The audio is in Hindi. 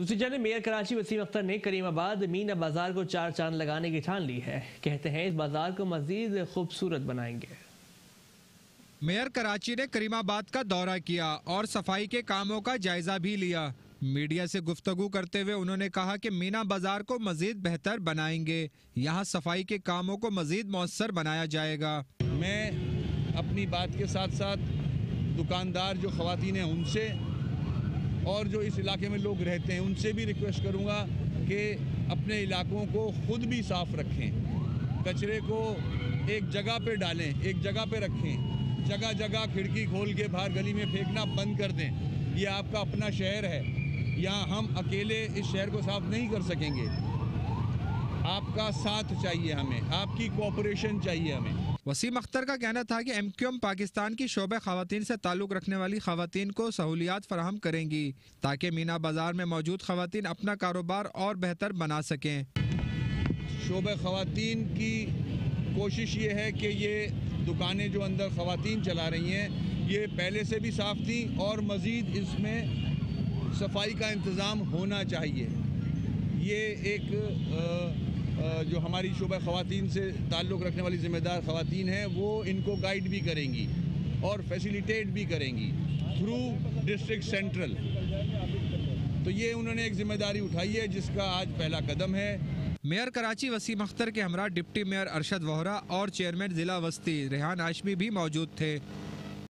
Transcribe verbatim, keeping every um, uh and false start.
दूसरी जानब मेयर कराची वसीम अख्तर ने करीमाबाद मीना बाजार को चार चांद लगाने की ठान ली है। कहते हैं इस बाजार को मजीद खूबसूरत बनाएंगे। मेयर कराची ने करीमाबाद का दौरा किया और सफाई के कामों का जायजा भी लिया। मीडिया से गुफ्तगू करते हुए उन्होंने कहा कि मीना बाजार को मजीद बेहतर बनाएंगे, यहाँ सफाई के कामों को मजीद मौसर बनाया जाएगा। मैं अपनी बात के साथ साथ दुकानदार जो ख़वातीन हैं उनसे और जो इस इलाके में लोग रहते हैं उनसे भी रिक्वेस्ट करूँगा कि अपने इलाकों को खुद भी साफ़ रखें, कचरे को एक जगह पे डालें, एक जगह पे रखें, जगह जगह खिड़की खोल के बाहर गली में फेंकना बंद कर दें। ये आपका अपना शहर है, यहाँ हम अकेले इस शहर को साफ नहीं कर सकेंगे। आपका साथ चाहिए हमें, आपकी कोऑपरेशन चाहिए हमें। वसीम अख्तर का कहना था कि एम क्यू एम पाकिस्तान की शोबे ख़वातीन से ताल्लुक़ रखने वाली ख़वातीन को सहूलियात फराहम करेंगी ताकि मीना बाजार में मौजूद ख़वातीन अपना कारोबार और बेहतर बना सकें। शोबे ख़वातीन की कोशिश ये है कि ये दुकानें जो अंदर ख़वातीन चला रही हैं ये पहले से भी साफ़ थी और मज़ीद इसमें सफाई का इंतज़ाम होना चाहिए। ये एक आ, आ, जो हमारी शोबा ख़वातीन से ताल्लुक़ रखने वाली ज़िम्मेदार ख़वातीन हैं वो इनको गाइड भी करेंगी और फैसिलिटेट भी करेंगी थ्रू डिस्ट्रिक्ट सेंट्रल। तो ये उन्होंने एक ज़िम्मेदारी उठाई है जिसका आज पहला कदम है। मेयर कराची वसीम अख्तर के हमरा डिप्टी मेयर अरशद वोहरा और चेयरमैन ज़िला वस्ती रेहान हाशमी भी मौजूद थे।